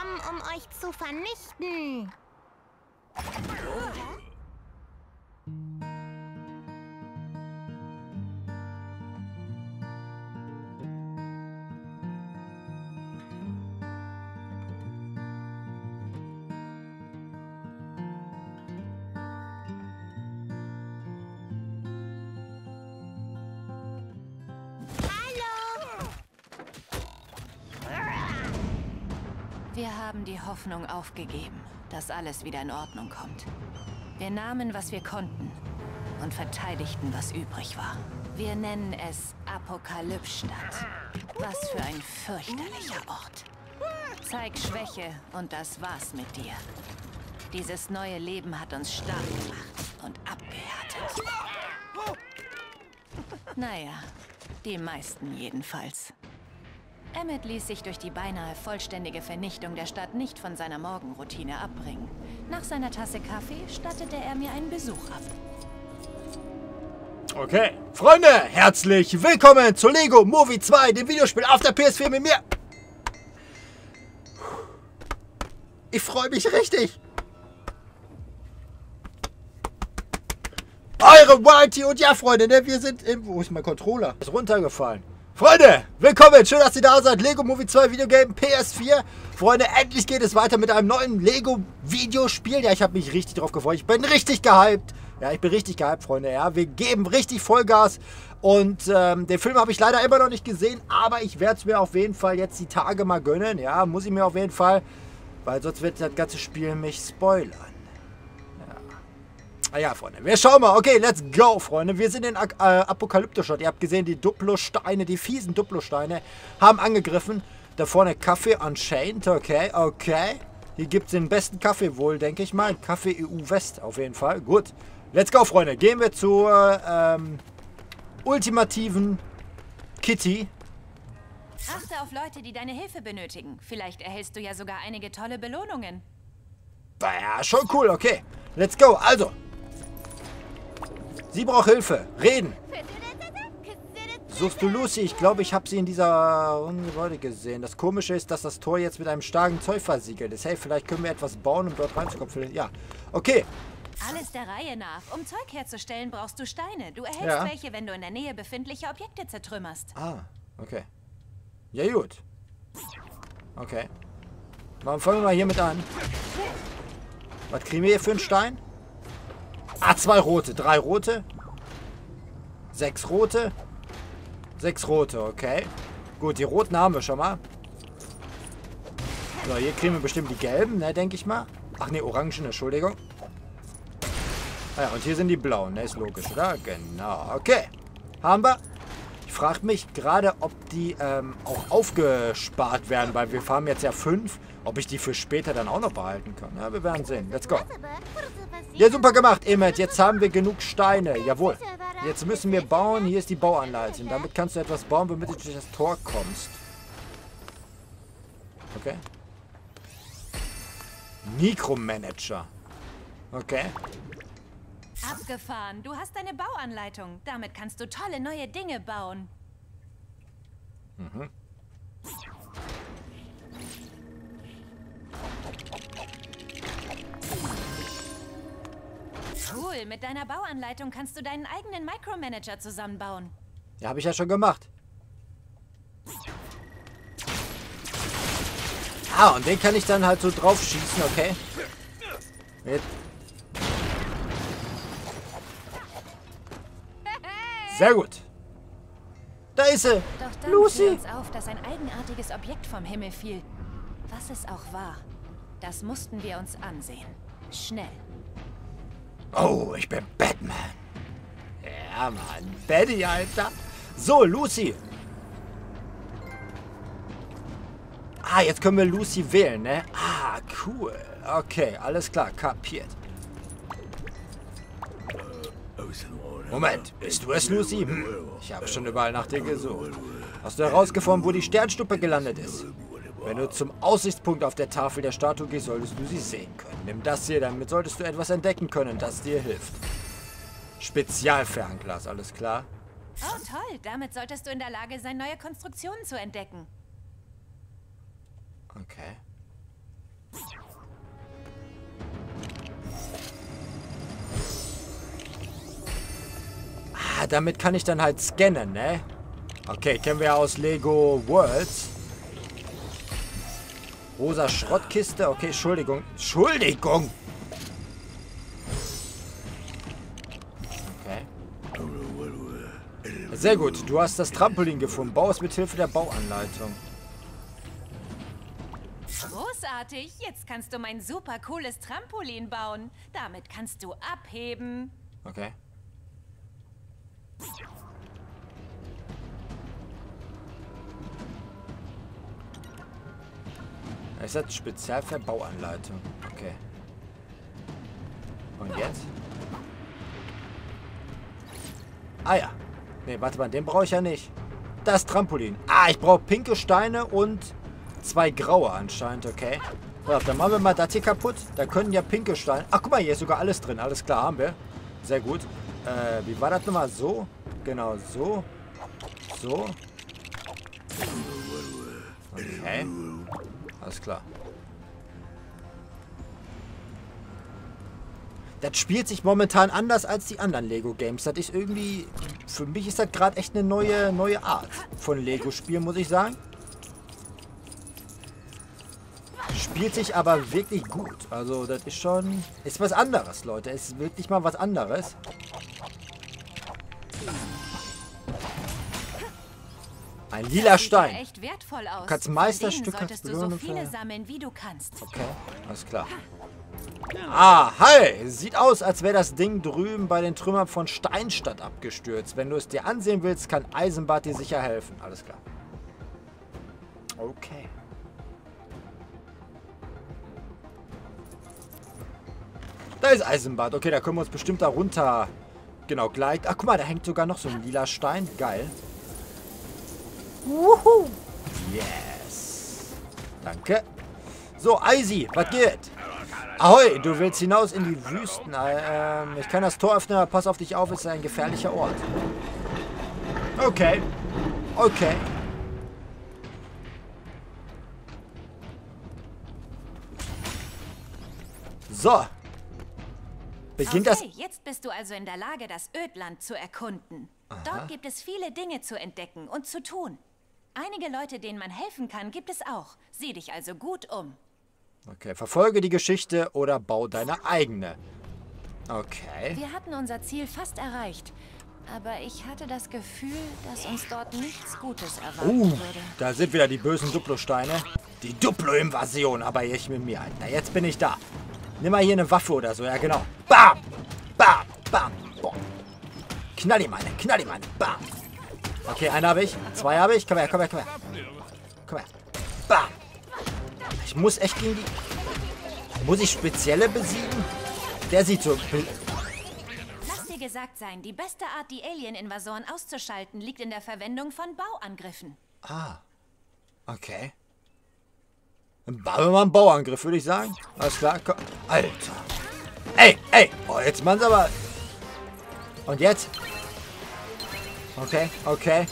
gekommen, um euch zu vernichten. Wir haben die Hoffnung aufgegeben, dass alles wieder in Ordnung kommt. Wir nahmen, was wir konnten und verteidigten, was übrig war. Wir nennen es Apokalypsstadt. Was für ein fürchterlicher Ort. Zeig Schwäche und das war's mit dir. Dieses neue Leben hat uns stark gemacht und abgehärtet. Naja, die meisten jedenfalls. Emmett ließ sich durch die beinahe vollständige Vernichtung der Stadt nicht von seiner Morgenroutine abbringen. Nach seiner Tasse Kaffee stattete er mir einen Besuch ab. Okay, Freunde, herzlich willkommen zu Lego Movie 2, dem Videospiel auf der PS4 mit mir. Ich freue mich richtig. Eure Whitey und ja, Freunde, ne, wir sind im... Wo ist mein Controller? Ist runtergefallen. Freunde, willkommen, schön, dass ihr da seid. Lego Movie 2 Videogame PS4. Freunde, endlich geht es weiter mit einem neuen Lego Videospiel. Ja, ich habe mich richtig drauf gefreut. Ich bin richtig gehypt. Ja, ich bin richtig gehypt, Freunde. Ja, wir geben richtig Vollgas. Und den Film habe ich leider immer noch nicht gesehen. Aber ich werde es mir auf jeden Fall jetzt die Tage mal gönnen. Ja, muss ich mir auf jeden Fall. Weil sonst wird das ganze Spiel mich spoilern. Ah ja, Freunde, wir schauen mal. Okay, let's go, Freunde. Wir sind in Apokalypto-Stadt. Ihr habt gesehen, die Duplo-Steine, die fiesen Duplo-Steine haben angegriffen. Da vorne Kaffee Unchained. Okay, okay. Hier gibt es den besten Kaffee wohl, denke ich mal. Kaffee EU West auf jeden Fall. Gut. Let's go, Freunde. Gehen wir zur ultimativen Kitty. Achte auf Leute, die deine Hilfe benötigen. Vielleicht erhältst du ja sogar einige tolle Belohnungen. Ja, schon cool. Okay, let's go. Also. Sie braucht Hilfe. Reden. Suchst du Lucy? Ich glaube, ich habe sie in dieser Gebäude gesehen. Das Komische ist, dass das Tor jetzt mit einem starken Zeug versiegelt ist. Hey, vielleicht können wir etwas bauen, um dort reinzukommen. Ja, okay. Alles der Reihe nach. Um Zeug herzustellen, brauchst du Steine. Du erhältst welche, wenn du in der Nähe befindliche Objekte zertrümmerst. Ah, okay. Ja, gut. Okay. Dann fangen wir mal hiermit an. Was kriegen wir hier für einen Stein? Ah, 2 rote. 3 rote. 6 rote. 6 rote, okay. Gut, die roten haben wir schon mal. So, hier kriegen wir bestimmt die gelben, ne, denke ich mal. Ach ne, orangen, Entschuldigung. Ah ja, und hier sind die blauen, ne, ist logisch, oder? Genau, okay. Haben wir. Ich frage mich gerade, ob die auch aufgespart werden, weil wir haben jetzt ja 5. Ob ich die für später dann auch noch behalten kann. Ja, wir werden sehen. Let's go. Ja, super gemacht, Emmett. Jetzt haben wir genug Steine. Jawohl. Jetzt müssen wir bauen. Hier ist die Bauanleitung. Damit kannst du etwas bauen, womit du durch das Tor kommst. Okay. Mikromanager. Okay. Abgefahren. Du hast eine Bauanleitung. Damit kannst du tolle neue Dinge bauen. Mhm. Cool, mit deiner Bauanleitung kannst du deinen eigenen Micromanager zusammenbauen. Ja, habe ich ja schon gemacht. Ah, und den kann ich dann halt so drauf schießen, okay? Mit. Sehr gut. Da ist sie. Doch dann Lucy. fiel uns auf, dass ein eigenartiges Objekt vom Himmel fiel. Was es auch war, das mussten wir uns ansehen. Schnell. Oh, ich bin Batman. Ja, Mann. Batty, Alter. So, Lucy. Ah, jetzt können wir Lucy wählen, ne? Ah, cool. Okay, alles klar. Kapiert. Moment, bist du es, Lucy? Ich habe schon überall nach dir gesucht. Hast du herausgefunden, wo die Sternstuppe gelandet ist? Wenn du zum Aussichtspunkt auf der Tafel der Statue gehst, solltest du sie sehen können. Nimm das hier, damit solltest du etwas entdecken können, das dir hilft. Spezialfernglas, alles klar? Oh, toll. Damit solltest du in der Lage sein, neue Konstruktionen zu entdecken. Okay. Ah, damit kann ich dann halt scannen, ne? Okay, kennen wir ja aus Lego Worlds. Rosa Schrottkiste. Okay, Entschuldigung. Entschuldigung! Okay. Sehr gut. Du hast das Trampolin gefunden. Bau es mit Hilfe der Bauanleitung. Großartig. Jetzt kannst du mein super cooles Trampolin bauen. Damit kannst du abheben. Okay. Es hat speziell für Bauanleitung. Okay. Und jetzt? Ah ja. Ne, warte mal, den brauche ich ja nicht. Das Trampolin. Ah, ich brauche pinke Steine und 2 graue anscheinend, okay. So, dann machen wir mal das hier kaputt. Da können ja pinke Steine... Ach, guck mal, hier ist sogar alles drin. Alles klar, haben wir. Sehr gut. Wie war das nochmal? So? Genau, so. So. Okay. Alles klar. Das spielt sich momentan anders als die anderen Lego-Games. Das ist irgendwie... Für mich ist das gerade echt eine neue Art von Lego-Spiel, muss ich sagen. Spielt sich aber wirklich gut. Also, das ist schon... Ist was anderes, Leute. Ist wirklich mal was anderes. Ein lila Stein. Echt wertvoll aus. Du kannst Meisterstücke... Solltest du so viele sammeln, wie du kannst. Okay, alles klar. Ah, hi! Sieht aus, als wäre das Ding drüben bei den Trümmern von Steinstadt abgestürzt. Wenn du es dir ansehen willst, kann Eisenbart dir sicher helfen. Alles klar. Okay. Da ist Eisenbart. Okay, da können wir uns bestimmt da runter... Genau, gleich... Ach, guck mal, da hängt sogar noch so ein lila Stein. Geil. Wuhu! Yes. Danke. So, Eisi, was geht? Ahoi, du willst hinaus in die Wüsten. Ich kann das Tor öffnen, aber pass auf dich auf, es ist ein gefährlicher Ort. Okay. Okay. So. Beginnt das... Okay, jetzt bist du also in der Lage, das Ödland zu erkunden. Dort gibt es viele Dinge zu entdecken und zu tun. Einige Leute, denen man helfen kann, gibt es auch. Sieh dich also gut um. Okay, verfolge die Geschichte oder bau deine eigene. Okay. Wir hatten unser Ziel fast erreicht. Aber ich hatte das Gefühl, dass uns dort nichts Gutes erwarten würde. Da sind wieder die bösen Duplo-Steine. Die Duplo-Invasion, aber ich mit mir. Na, jetzt bin ich da. Nimm mal hier eine Waffe oder so, ja genau. Bam! Bam! Bam! Boom. Knall ihm eine, bam! Okay, einen habe ich, 2 habe ich. Komm her, komm her, komm her. Komm her. Bam! Ich muss echt gegen die... Muss ich Spezielle besiegen? Der sieht so... Lass dir gesagt sein, die beste Art, die Alien-Invasoren auszuschalten, liegt in der Verwendung von Bauangriffen. Ah. Okay. Dann bauen wir mal einen Bauangriff, würde ich sagen. Alles klar. Komm. Alter. Ey, ey. Oh, jetzt machen sie aber... Und jetzt? Okay, okay.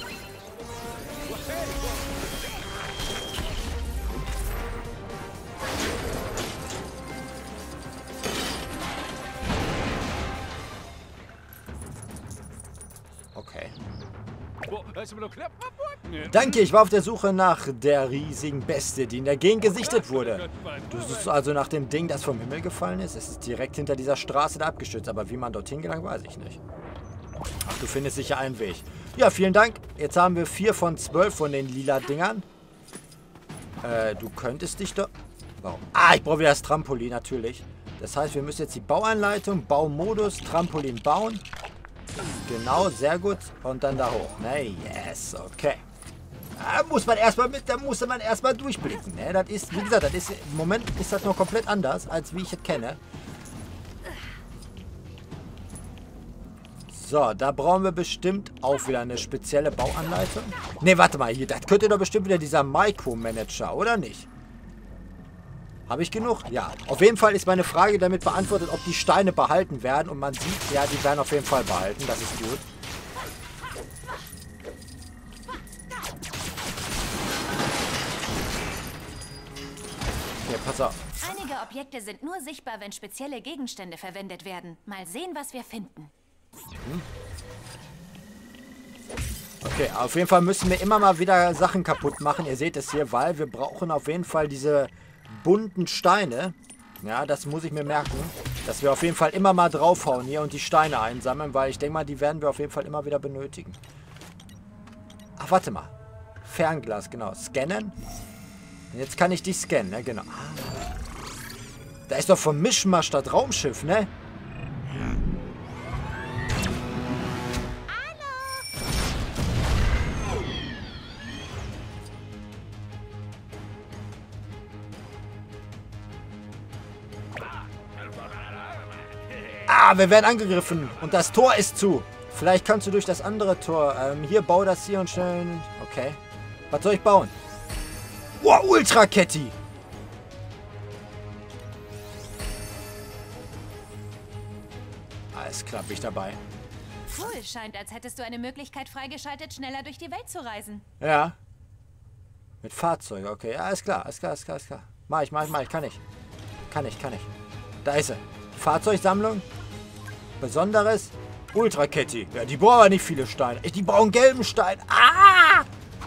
Okay. Danke, ich war auf der Suche nach der riesigen Bestie, die in der Gegend gesichtet wurde. Du suchst also nach dem Ding, das vom Himmel gefallen ist? Es ist direkt hinter dieser Straße da abgestürzt, aber wie man dorthin gelangt, weiß ich nicht. Ach, du findest sicher einen Weg. Ja, vielen Dank. Jetzt haben wir 4 von 12 von den lila Dingern. Du könntest dich doch... Warum? Ah, ich brauche wieder das Trampolin, natürlich. Das heißt, wir müssen jetzt die Bauanleitung, Baumodus, Trampolin bauen. Genau, sehr gut. Und dann da hoch. Ne, yes, okay. Da muss man erstmal durchblicken. Ne? Das ist, wie gesagt, das ist, im Moment ist das noch komplett anders, als wie ich es kenne. So, da brauchen wir bestimmt auch wieder eine spezielle Bauanleitung. Ne, warte mal, hier, das könnte doch bestimmt wieder dieser Micromanager, oder nicht? Habe ich genug? Ja. Auf jeden Fall ist meine Frage damit beantwortet, ob die Steine behalten werden. Und man sieht, ja, die werden auf jeden Fall behalten. Das ist gut. Okay, pass auf. Einige Objekte sind nur sichtbar, wenn spezielle Gegenstände verwendet werden. Mal sehen, was wir finden. Okay, auf jeden Fall müssen wir immer mal wieder Sachen kaputt machen. Ihr seht es hier, weil wir brauchen auf jeden Fall diese bunten Steine. Ja, das muss ich mir merken. Dass wir auf jeden Fall immer mal draufhauen hier und die Steine einsammeln, weil ich denke mal, die werden wir auf jeden Fall immer wieder benötigen. Ach, warte mal. Fernglas, genau. Scannen. Und jetzt kann ich die scannen, ne? Genau. Da ist doch vom Mischmasch das Raumschiff, ne? Ah, wir werden angegriffen. Und das Tor ist zu. Vielleicht kannst du durch das andere Tor. Hier, bau das hier und schnell... Okay. Was soll ich bauen? Wow, Ultraketti. Alles klar, bin ich dabei. Cool, scheint, als hättest du eine Möglichkeit freigeschaltet, schneller durch die Welt zu reisen. Ja. Mit Fahrzeugen, okay. Ja, alles klar, alles klar, alles klar, alles klar. Mach ich, kann ich. Kann ich. Da ist sie. Fahrzeugsammlung. Besonderes. Ultraketti. Ja, die brauchen aber nicht viele Steine. Die brauchen gelben Stein. Ah!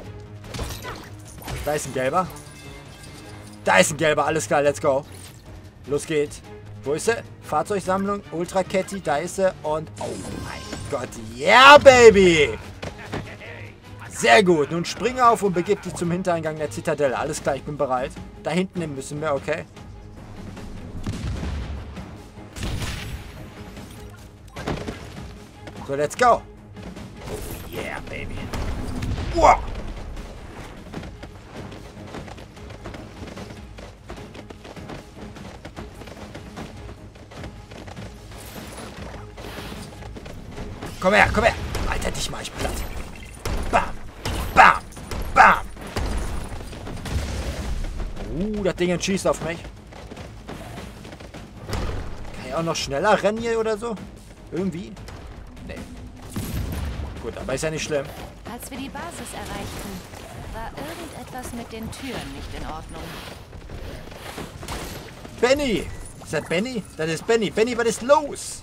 Da ist ein gelber. Da ist ein gelber. Alles klar, let's go. Los geht's. Wo ist sie? Fahrzeugsammlung. Ultraketti. Da ist sie. Und... Oh mein Gott. Yeah, baby! Sehr gut. Nun spring auf und begib dich zum Hintereingang der Zitadelle. Alles klar, ich bin bereit. Da hinten hin müssen wir, okay. So, let's go. Oh, yeah, baby. Wow. Komm her, komm her. Alter, dich mach ich platt. Bam, bam, bam. Das Ding schießt auf mich. Kann ich auch noch schneller rennen hier oder so? Irgendwie? Nee. Gut, aber ist ja nicht schlimm. Als wir die Basis erreichten, war irgendetwas mit den Türen nicht in Ordnung. Benny! Ist das Benny? Das ist Benny. Benny, was ist los?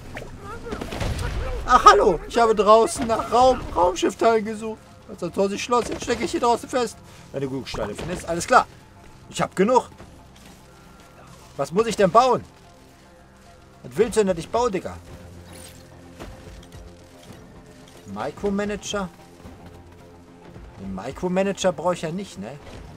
Ach, hallo. Ich habe draußen nach Raumschiffteilen gesucht. Als das Tor sich schloss, jetzt stecke ich hier draußen fest. Wenn du genug Steine findest, alles klar. Ich habe genug. Was muss ich denn bauen? Was willst du denn, dass ich baue, Digga? Micromanager? Den Micromanager brauche ich ja nicht, ne?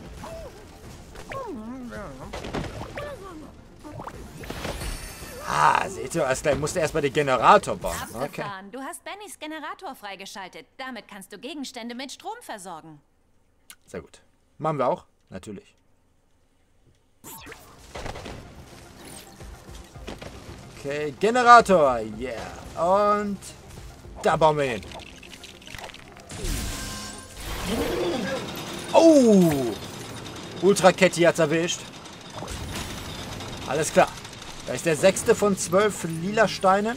Ah, seht ihr, ich musste erstmal den Generator bauen. Okay. Abgefahren. Du hast Bennys Generator freigeschaltet. Damit kannst du Gegenstände mit Strom versorgen. Sehr gut. Machen wir auch? Natürlich. Okay, Generator. Yeah. Und da bauen wir hin. Oh! Ultraketti hat's erwischt. Alles klar. Da ist der 6. von 12 lila Steinen.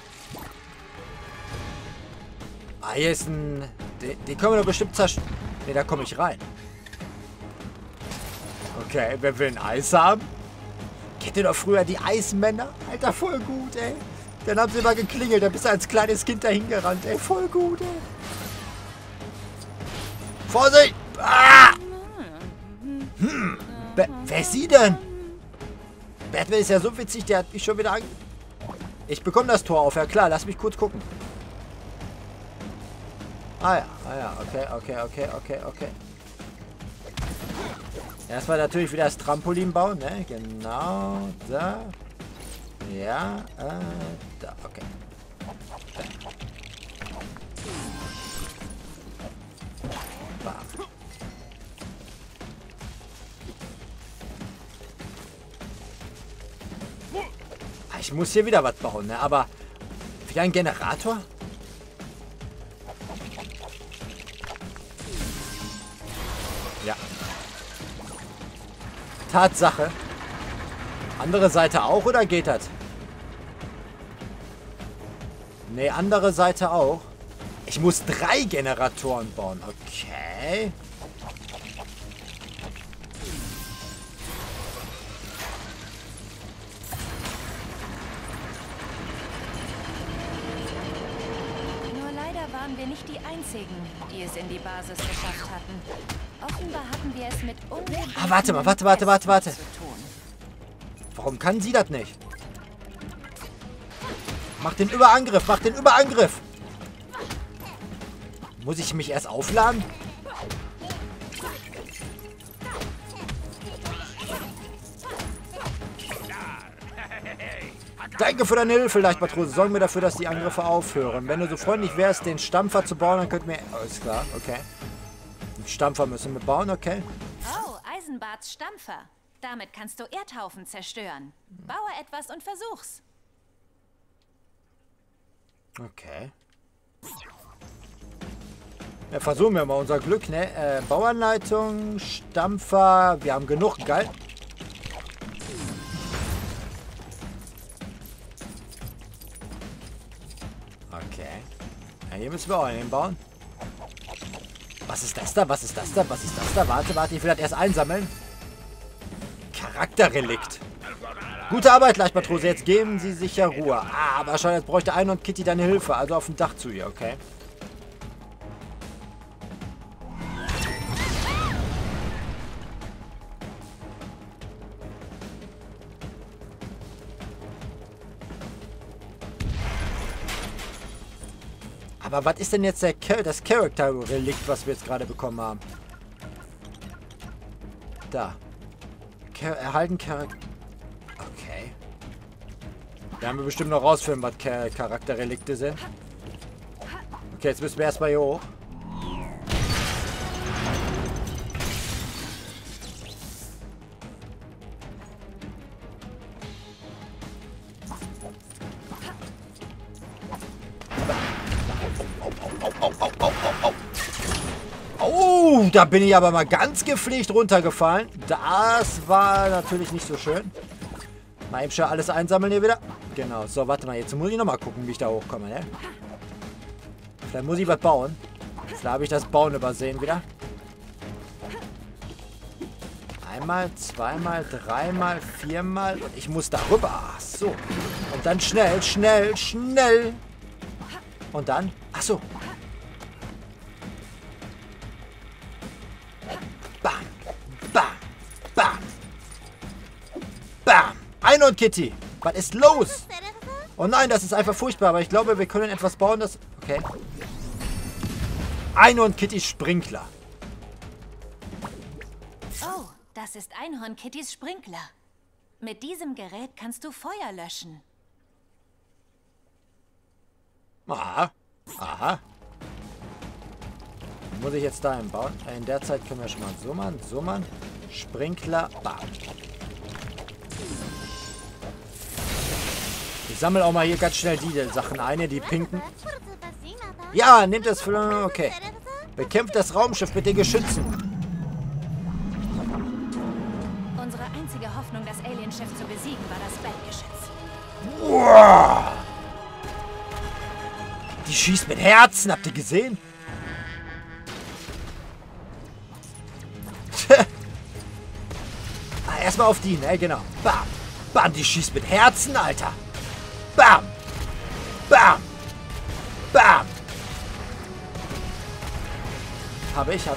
Ah, hier ist ein... Den können wir doch bestimmt zerstören. Ne, da komme ich rein. Okay, wer will ein Eis haben? Kennt ihr doch früher die Eismänner? Alter, voll gut, ey. Dann haben sie immer geklingelt. Da bist du als kleines Kind dahin gerannt, ey. Voll gut, ey. Vorsicht! Ah! Wer ist sie denn? Batman ist ja so witzig, der hat mich schon wieder an... Ich bekomme das Tor auf, ja klar. Lass mich kurz gucken. Ah ja, okay. Erstmal natürlich wieder das Trampolin bauen, ne? Genau, da. Ja, da, okay. Bam. Ich muss hier wieder was bauen, ne? Aber wieder ein Generator? Ja. Tatsache. Andere Seite auch oder geht das? Ne, andere Seite auch. Ich muss 3 Generatoren bauen. Okay. waren wir nicht die Einzigen, die es in die Basis geschafft hatten. Offenbar hatten wir es mit Ah, warte mal, warte. zu tun. Warum kann sie das nicht? Mach den Überangriff, mach den Überangriff! Muss ich mich erst aufladen? Danke für deine Hilfe, Leichtmatrose. Sorgen wir dafür, dass die Angriffe aufhören. Wenn du so freundlich wärst, den Stampfer zu bauen, dann könnten wir... Alles klar, okay. Den Stampfer müssen wir bauen, okay. Oh, Eisenbarts Stampfer. Damit kannst du Erdhaufen zerstören. Baue etwas und versuch's. Okay. Ja, versuchen wir mal unser Glück, ne? Bauanleitung, Stampfer, wir haben genug, geil. Okay. Ja, hier müssen wir auch einen bauen. Was ist das da? Was ist das da? Was ist das da? Warte, ich will das erst einsammeln. Charakterrelikt. Gute Arbeit, Leichtmatrose. Jetzt geben Sie sich ja Ruhe. Ah, aber schon, jetzt bräuchte Ein und Kitty deine Hilfe. Also auf dem Dach zu ihr, okay? Aber was ist denn jetzt das Charakterrelikt, was wir jetzt gerade bekommen haben? Da. Erhalten Charakter... Okay. Da haben wir bestimmt noch rausfinden, was Charakterrelikte sind. Okay, jetzt müssen wir erstmal hier hoch. Oh, da bin ich aber mal ganz gepflegt runtergefallen. Das war natürlich nicht so schön. Mal eben schnell alles einsammeln hier wieder. Genau, so, warte mal. Jetzt muss ich nochmal gucken, wie ich da hochkomme, ne? Vielleicht muss ich was bauen. Vielleicht habe ich das Bauen übersehen wieder. Einmal, zweimal, dreimal, viermal. Und ich muss da rüber. Ach so. Und dann schnell, schnell, schnell. Und dann... Ach so. Bam. Bam. Bam. Bam. Ein und Kitty. Was ist los? Oh nein, das ist einfach furchtbar. Aber ich glaube, wir können etwas bauen, das... Okay. Einhorn Kittys Sprinkler. Oh, das ist Einhorn Kittys Sprinkler. Mit diesem Gerät kannst du Feuer löschen. Aha. Aha. Muss ich jetzt da bauen? In der Zeit können wir schon mal so machen. Sprinkler. Bam. Ich sammle auch mal hier ganz schnell die Sachen ein, die pinken. Ja, nehmt das für... Okay. Bekämpft das Raumschiff mit den Geschützen. Unsere einzige Hoffnung, das Alienschiff zu besiegen, war das Berggeschütz. Wow. Die schießt mit Herzen. Habt ihr gesehen? Erstmal auf die, ne? Genau. Bam. Bam, die schießt mit Herzen, Alter. Bam. Bam. Bam. Habe ich.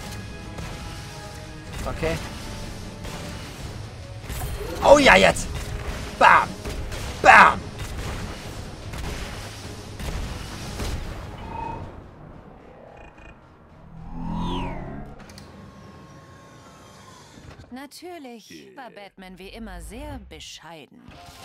Okay. Oh ja, jetzt. Bam. Bam. Natürlich war Batman wie immer sehr bescheiden.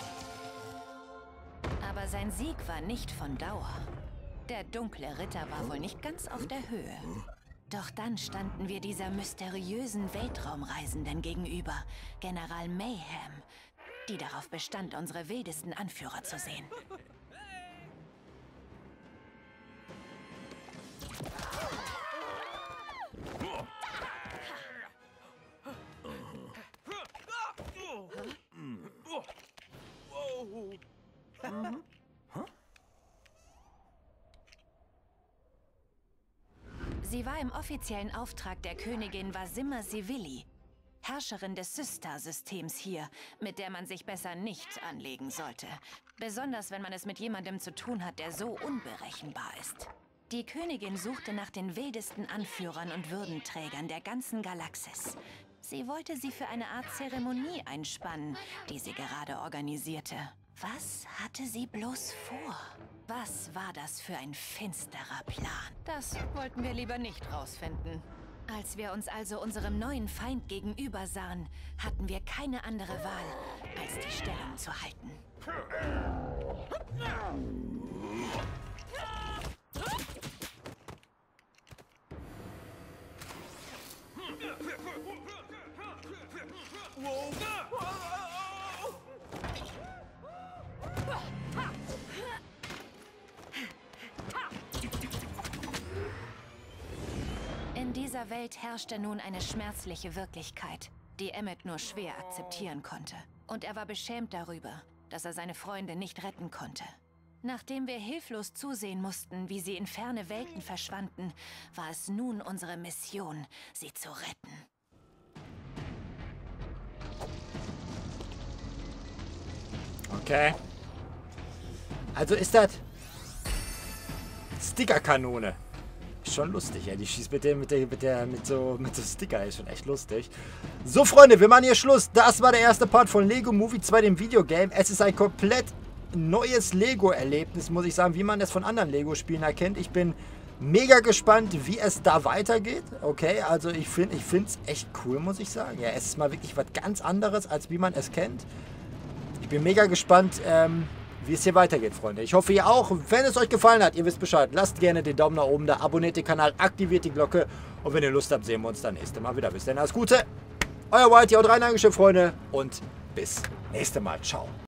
Aber sein Sieg war nicht von Dauer. Der dunkle Ritter war wohl nicht ganz auf der Höhe. Doch dann standen wir dieser mysteriösen Weltraumreisenden gegenüber, General Mayhem, die darauf bestand, unsere wildesten Anführer zu sehen. Sie war im offiziellen Auftrag der Königin Vasima Sivili, Herrscherin des Systar-Systems hier, mit der man sich besser nicht anlegen sollte. Besonders wenn man es mit jemandem zu tun hat, der so unberechenbar ist. Die Königin suchte nach den wildesten Anführern und Würdenträgern der ganzen Galaxis. Sie wollte sie für eine Art Zeremonie einspannen, die sie gerade organisierte. Was hatte sie bloß vor? Was war das für ein finsterer Plan? Das wollten wir lieber nicht rausfinden. Als wir uns also unserem neuen Feind gegenüber sahen, hatten wir keine andere Wahl, als die Stellung zu halten. In dieser Welt herrschte nun eine schmerzliche Wirklichkeit, die Emmet nur schwer akzeptieren konnte. Und er war beschämt darüber, dass er seine Freunde nicht retten konnte. Nachdem wir hilflos zusehen mussten, wie sie in ferne Welten verschwanden, war es nun unsere Mission, sie zu retten. Okay. Also ist das Stickerkanone. Ist schon lustig, ja. Die schießt mit so Sticker. Ist schon echt lustig. So, Freunde, wir machen hier Schluss. Das war der erste Part von Lego Movie 2, dem Videogame. Es ist ein komplett neues Lego-Erlebnis, muss ich sagen, wie man das von anderen Lego-Spielen erkennt. Ich bin mega gespannt, wie es da weitergeht. Okay, also ich finde es echt cool, muss ich sagen. Ja, es ist mal wirklich was ganz anderes, als wie man es kennt. Ich bin mega gespannt, wie es hier weitergeht, Freunde. Ich hoffe, ihr auch. Wenn es euch gefallen hat, ihr wisst Bescheid, lasst gerne den Daumen nach oben da, abonniert den Kanal, aktiviert die Glocke. Und wenn ihr Lust habt, sehen wir uns dann nächste Mal wieder. Bis dann, alles Gute. Euer Whitey, haut rein, Dankeschön, Freunde. Und bis nächste Mal. Ciao.